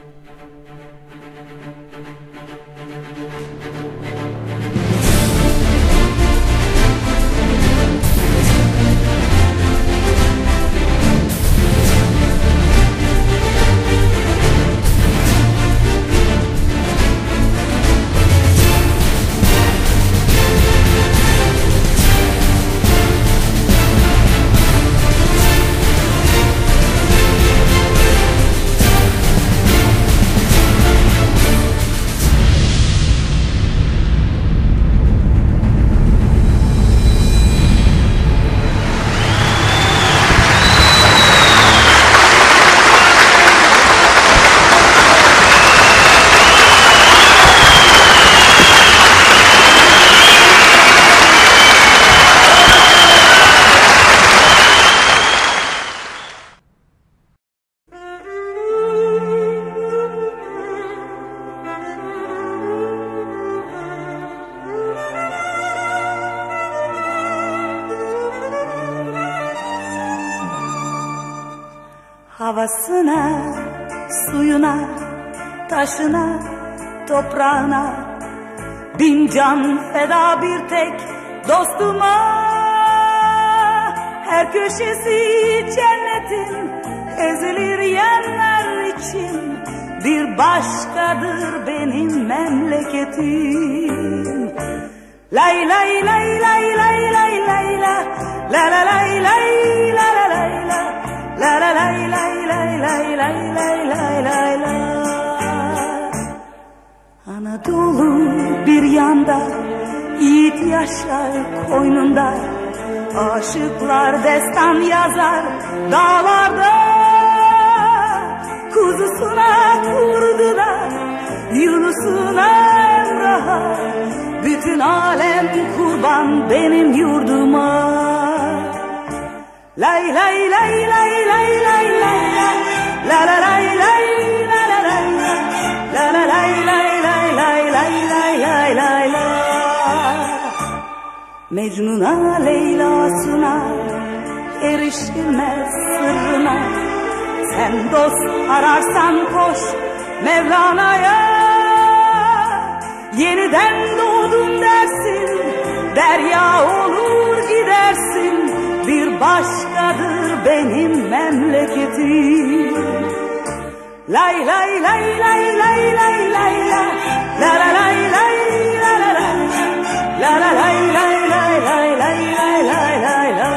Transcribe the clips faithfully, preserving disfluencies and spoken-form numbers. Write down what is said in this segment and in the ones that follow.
Havasına, suyuna, taşına, toprağına bin can feda bir tek dostuma. Her köşesi cennetin ezilir yerler için, bir başkadır benim memleketim. Lay lay lay lay lay lay lay la la la lay lay la la lay la la la lay lay lay lay lay lay lay lay la. Anadolu bir yanda, yiğit yaşar koynunda, aşıklar destan yazar dağlarda. Kuzusuna kurdu da Yunus'una Emrah'a, bütün alem kurban benim yurduma. Lay lay lay lay lay lay lay la la lay lay la la lay la la lay lay lay lay lay lay lay lay la. Mecnun'a Leyla'sına erişilmez sırrına, sen dost ararsan koş Mevlana'ya. Yeniden doğdum dersin, derya olur gidersin, bir başkadır benim memleketim. Lay lay lay lay lay lay lay la la la lay lay la la lay la la lay lay lay lay lay lay lay lay la.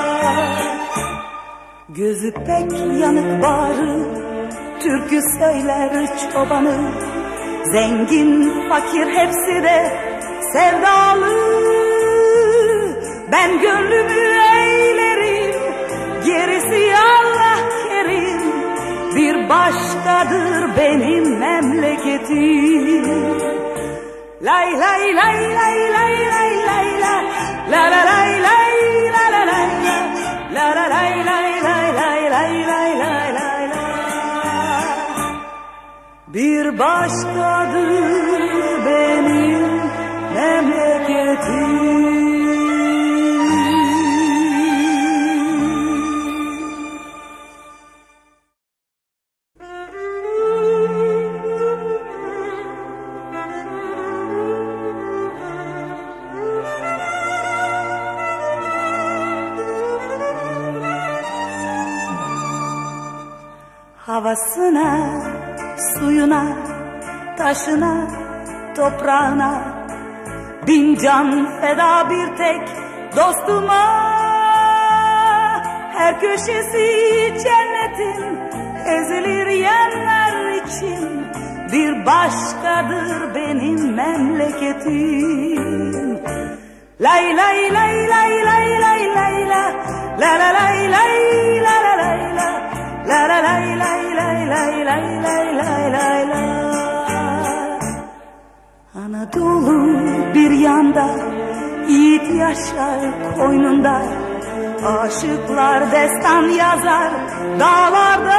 Gözü pek yanık bağrı, türkü söyler çobanı, zengin fakir hepsi de sevdalı. Ben gönlümü eğlerim, gerisi Allah kerim, bir başkadır benim memleketim. Lay lay lay lay lay lay lay la la la lay lay la la lay la la lay lay lay lay lay lay lay lay la. Bir başkadır benim memleketim. Havasına, suyuna, taşına, toprağına bin can feda bir tek dostuma. Her köşesi cennetin ezilir yerler için, bir başkadır benim memleketim. Lay lay lay lay lay lay lay la la la lay lay la la lay la la la lay lay lay lay lay lay lay lay la. Anadolu bir yanda, yiğit yaşar koynunda, aşıklar destan yazar dağlarda.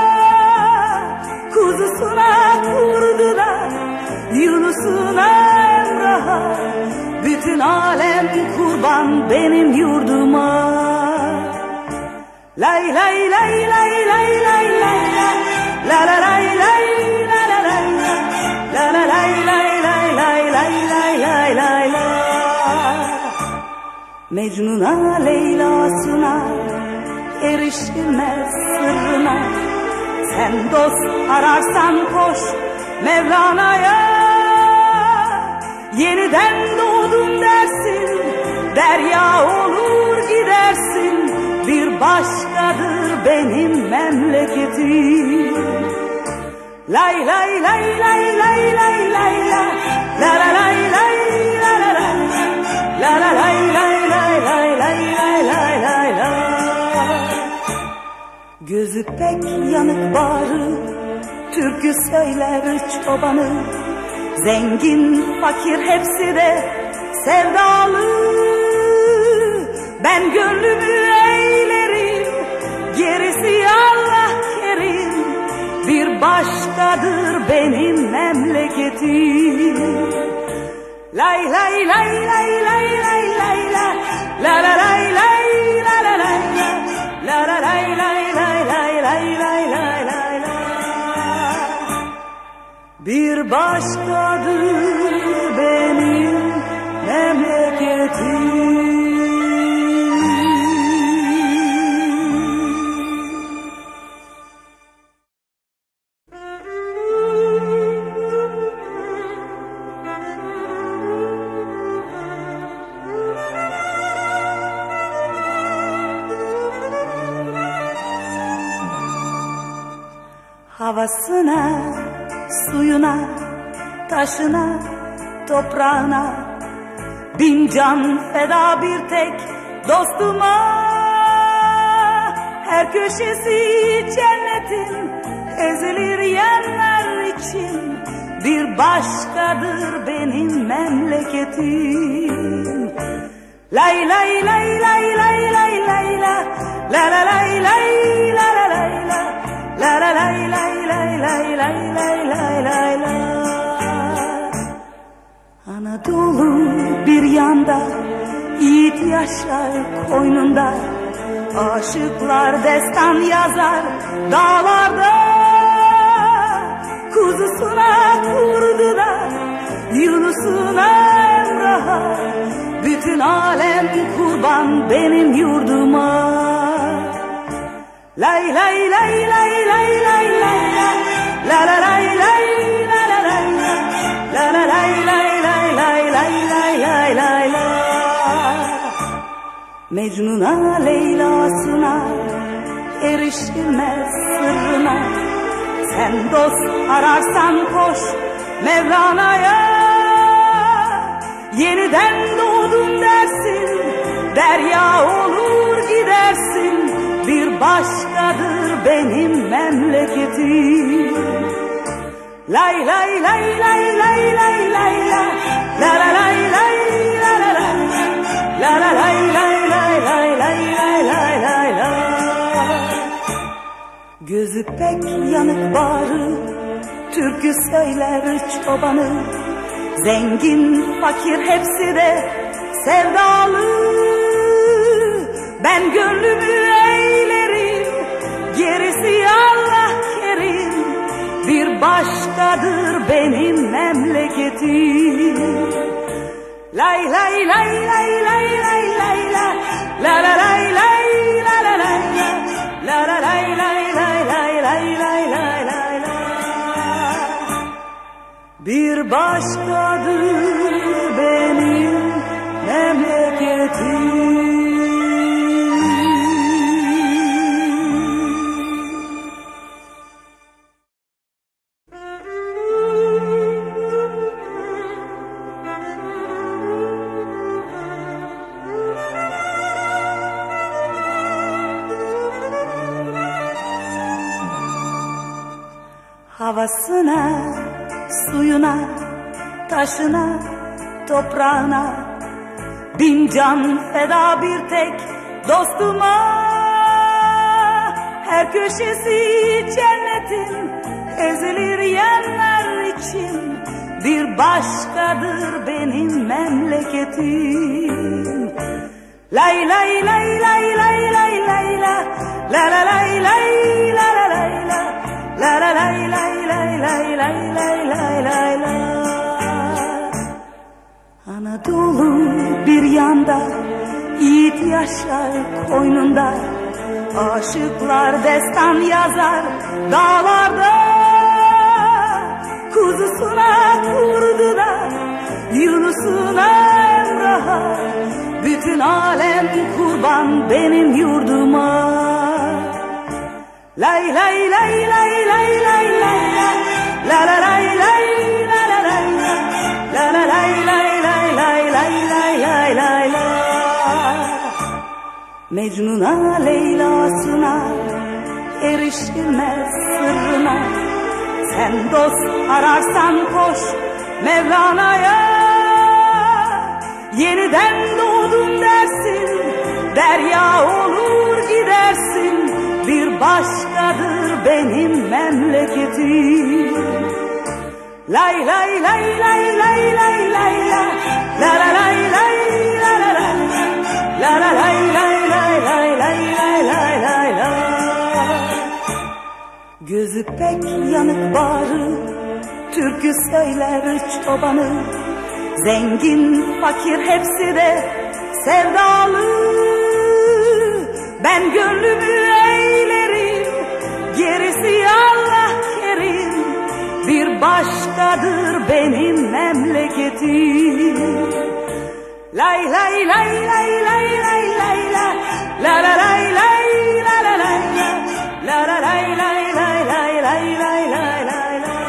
Kuzusuna kurdu da Yunus'una Emrah'a, bütün alem kurban benim yurduma. Lay lay lay lay lay lay lay la la lay lay Mecnun'a Leyla'sına erişilmez sırrına. Sen dost ararsan koş Mevlana'ya. Yeniden doğdum dersin, derya olur gidersin. Bir başkadır benim memleketim. Lay lay lay lay lay lay lay la la la lay lay la la la la la lay lay lay lay lay lay lay lay la. Gözü pek yanık bağrı, türkü söyler çobanı. Zengin fakir hepsi de sevdalı. Ben gönlümü eğlerim, gerisi Allah kerim. Bir başkadır benim memleketim. Lay lay lay lay lay lay lay la la la lay lay la la lay la la lay lay lay lay lay lay lay lay la. Bir başkadır benim memleketim. Havasına, suyuna, taşına, toprağına bin can feda bir tek dostuma. Her köşesi cennetin ezilir yerler için. Bir başkadır benim memleketim. Lay lay lay lay lay lay lay la la la lay lay la la lay la la la lay lay lay lay lay lay lay lay la. Anadolu bir yanda, yiğit yaşar koynunda. Aşıklar destan yazar dağlarda. Kuzusuna kurdu da Yunus'una Emrah'a. Bütün alem kurban benim yurduma. Lay lay lay lay lay lay lay la la lay lay la la lay la la lay lay lay lay lay lay lay lay la. Mecnun'a Leyla'sına erişilmez sırrına. Sen dost ararsan koş Mevlana'ya. Yeniden doğdum dersin, derya olur gidersin. Bir başkadır benim memleketim. Lay lay lay lay lay lay lay la la la lay lay la la la la la lay lay lay lay lay lay lay lay la. Gözü pek yanık bağrı, türkü söyler çobanı. Zengin fakir hepsi de sevdalı. Ben gönlümü eğlerim, gerisi Allah kerim. Bir başkadır benim memleketim. Lay lay lay lay lay lay lay la la la lay lay la la lay la la lay lay lay lay lay lay lay lay la. Bir başkadır benim memleketim. Havasına, suyuna, taşına, toprağına bin can feda bir tek dostuma. Her köşesi cennetin ezilir yerler için. Bir başkadır benim memleketim. Lay lay lay lay lay lay lay la la la lay lay la la lay la la la lay lay lay lay lay lay lay lay la. Anadolu bir yanda, yiğit yaşar koynunda. Aşıklar destan yazar dağlarda, kuzusuna kurdu da Yunus'una Emrah'a, bütün alem kurban benim yurduma. Lay lay lay lay lay lay lay la la lay lay la la lay la la lay lay lay lay lay lay lay lay la. Mecnun'a Leyla'sına erişilmez sırrına, sen dost ararsan koş Mevlana'ya. Yeniden doğdum dersin, derya olur gidersin, bir başkadır benim memleketim. Lay lay lay lay lay lay lay la la la lay lay la la la la la lay lay lay lay lay lay lay lay la. Gözü pek yanık bağrı, türkü söyler çobanı, zengin fakir hepsi de sevdalı. Ben gönlümü eğlerim, gerisi Allah kerim, bir başkadır benim memleketim. Lay lay lay lay lay lay lay la la la lay lay la la lay la la lay lay lay lay lay lay lay lay la.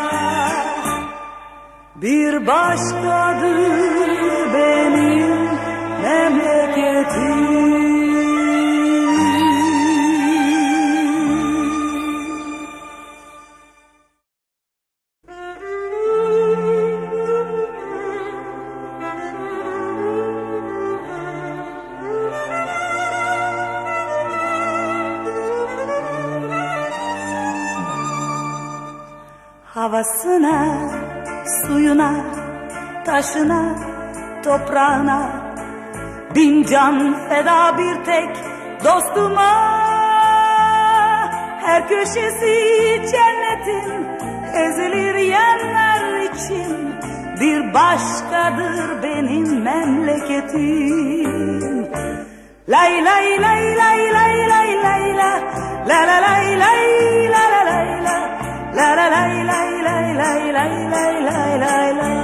Bir başkadır benim memleketim. Havasına, suyuna, taşına, toprağına bin can feda bir tek dostuma. Her köşesi cennetin ezilir yerler için, bir başkadır benim memleketim. Lay lay lay lay lay lay lay la la la lay lay la la lay la la la lay lay lay lay lay lay lay lay la.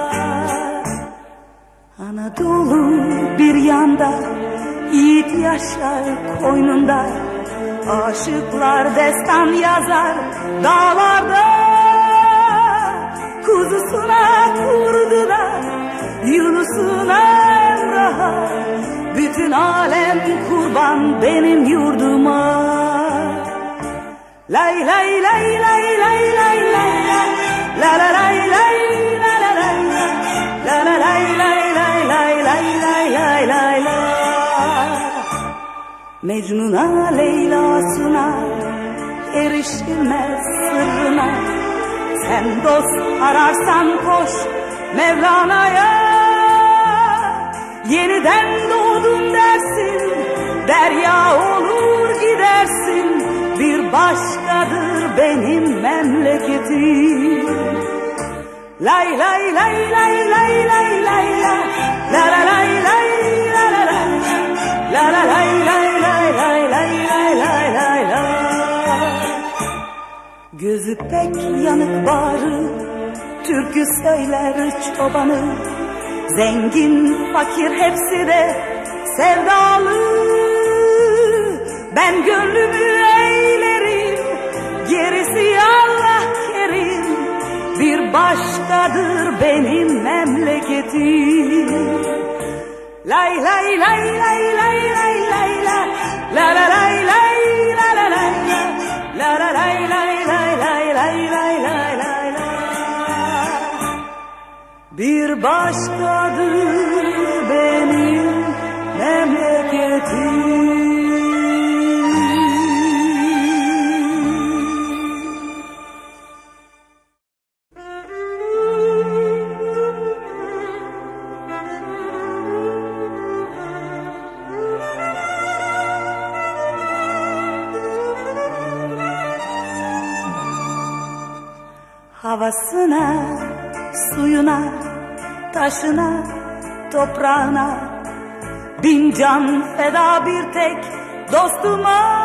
Anadolu bir yanda, yiğit yaşar koynunda. Aşıklar destan yazar dağlarda, kuzusuna kurdu da Yunus'una Emrah'a, bütün alem kurban benim yurduma. Lay lay lay lay lay lay lay la la lay lay la la lay la la lay lay lay lay lay lay lay lay la. Mecnun'a Leyla'sına erişilmez sırrına, sen dost ararsan koş Mevlana'ya. Yeniden doğdum dersin, derya olur gidersin, bir başkadır benim memleketim. Lay lay lay lay lay lay lay la la la lay lay la la lay la la lay lay lay lay lay lay lay lay la. Gözü pek yanık bağrı, türkü söyler çobanı, zengin fakir hepsi de sevdalı. Ben gönlümü eğlerim, gerisi Allah kerim, bir başkadır benim memleketim. Lay lay lay lay lay lay lay la la la lay lay la la lay la la lay lay lay lay lay lay lay lay la. Bir başkadır benim memleketim. Havasına, suyuna, taşına, toprağına bin can feda bir tek dostuma.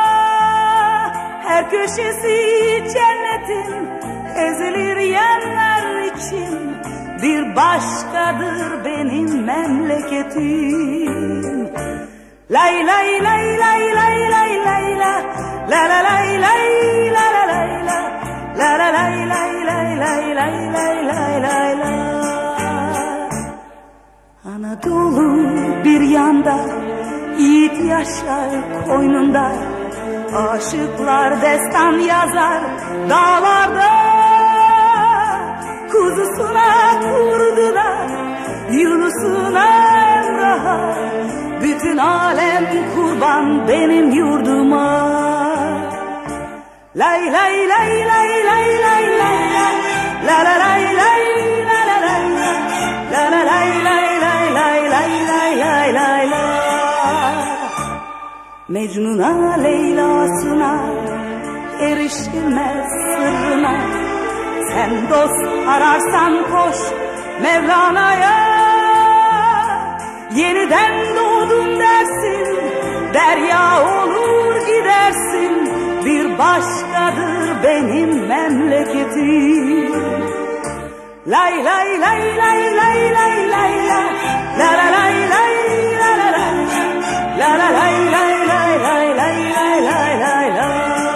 Her köşesi cennetin ezilir yerler için, bir başkadır benim memleketim. Lay lay lay lay lay lay lay la la la lay lay la la lay la la la lay lay lay lay lay lay lay lay la. Anadolu bir yanda, yiğit yaşar koynunda, aşıklar destan yazar dağlarda. Kuzusuna kurdular, Yunus'una Emrah'a, bütün alem kurban benim yurduma. Lay lay lay lay lay lay lay la la lay lay la la lay la la lay lay lay lay lay lay lay lay la. Mecnun'a Leyla'sına erişilmez sırrına, sen dost ararsan koş Mevlana'ya. Yeniden doğdum dersin, derya olur gidersin, bir başkadır benim memleketim. Lay lay lay lay lay lay lay la la la lay lay la la lay la la lay lay lay lay lay lay lay lay la.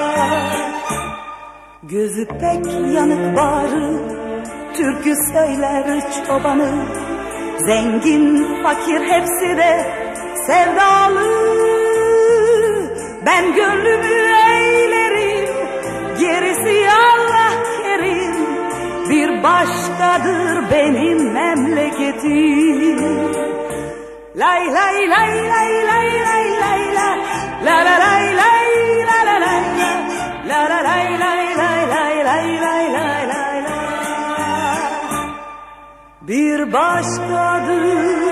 Gözü pek yanık bağrı, türkü söyler çobanı, zengin fakir hepsi de sevdalı. Ben gönlümü eğlerim, gerisi Allah kerim, bir başkadır benim memleketim. Lay lay lay lay lay lay lay la la la lay lay la la lay la la lay lay lay lay lay lay lay lay la. Bir başkadır